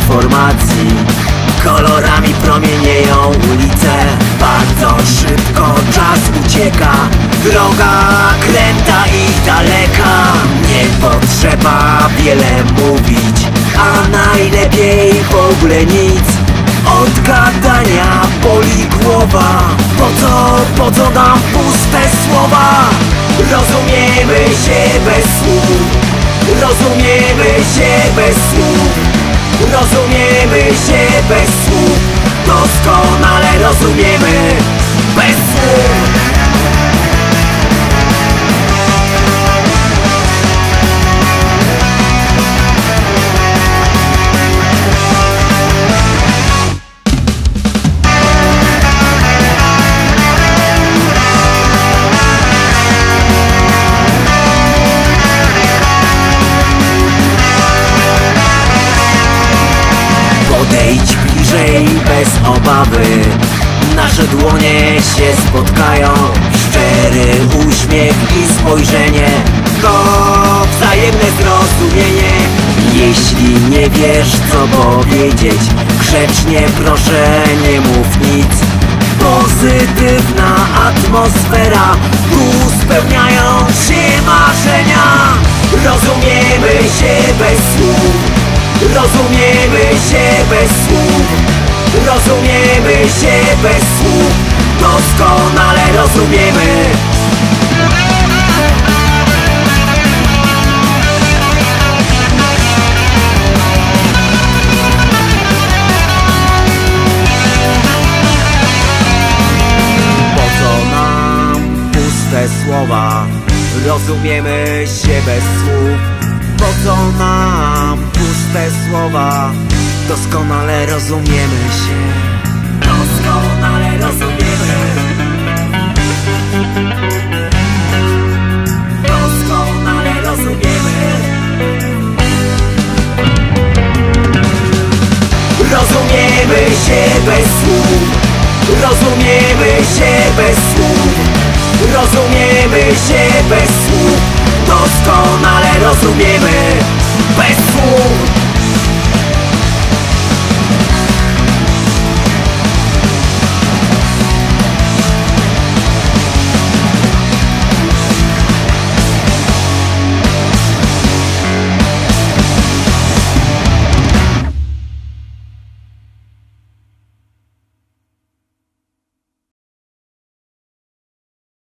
informacji. Kolorami promienieją ulice, bardzo szybko czas ucieka. Droga kręta i daleka, nie potrzeba wiele mówić, a najlepiej w ogóle nic. Od gadania boli głowa, po co nam puste słowa? Rozumiemy się bez słów, rozumiemy się bez słów, rozumiemy się bez słów, doskonale rozumiemy bez słów. Podejdź bliżej bez obawy, nasze dłonie się spotkają. Szczery uśmiech i spojrzenie to wzajemne zrozumienie. Jeśli nie wiesz co powiedzieć, grzecznie proszę nie mów nic. Pozytywna atmosfera, tu spełniają się marzenia. Rozumiemy się bez słów, rozumiemy się bez słów, rozumiemy się bez słów, doskonale rozumiemy. Po co nam puste słowa? Rozumiemy się bez słów. Po co nam puste słowa? Doskonale rozumiemy się. Doskonale rozumiemy. Doskonale rozumiemy. Rozumiemy się bez słów, rozumiemy się bez słów, rozumiemy się bez słów, doskonale rozumiemy bez słów.